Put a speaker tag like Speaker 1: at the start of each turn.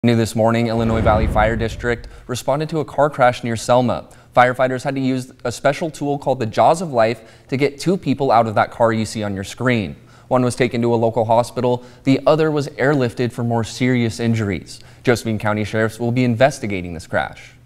Speaker 1: New this morning, Illinois Valley Fire District responded to a car crash near Selma. Firefighters had to use a special tool called the Jaws of Life to get two people out of that car you see on your screen. One was taken to a local hospital. The other was airlifted for more serious injuries. Josephine County Sheriffs will be investigating this crash.